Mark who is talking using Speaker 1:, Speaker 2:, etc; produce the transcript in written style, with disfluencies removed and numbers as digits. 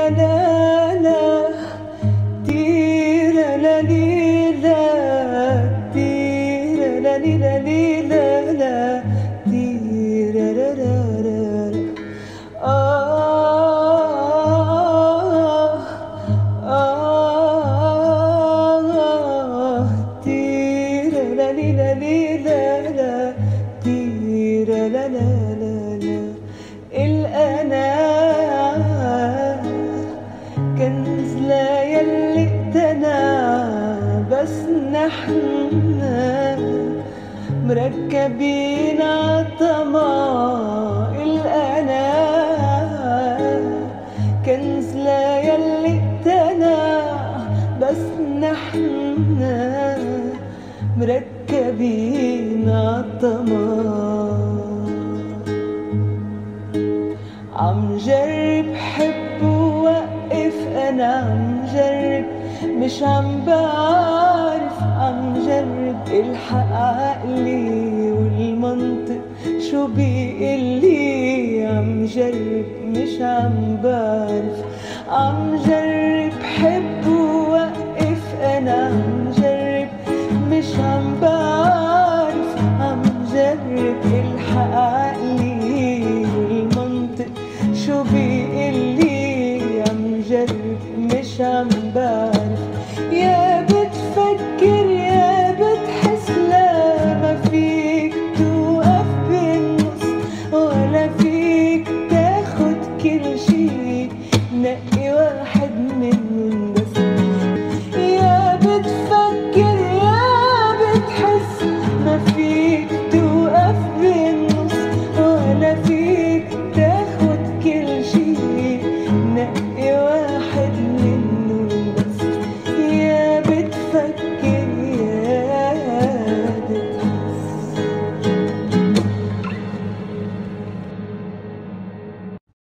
Speaker 1: لا لا تيرا لا لي لا تيرا لا لي لا لي لا لا تيرا لا لا لا لا تيرا لا لي لا لي لا لا تيرا لا لا لا لا الأنا كنز لا يلي اقتنى بس نحنا مركبين عالطمع الأنا كنز لا يلي اقتنى بس نحنا مركبين عالطمع عم جرب حب ووقف أنا عم جرب مش عم بعرف عم جرب الحق عقلي والمنطق شو بيقلي عم جرب مش عم بعرف عم جرب حب ووقف أنا عم جرب مش عم بعرف عم جرب الحق عقلي والمنطق شو بي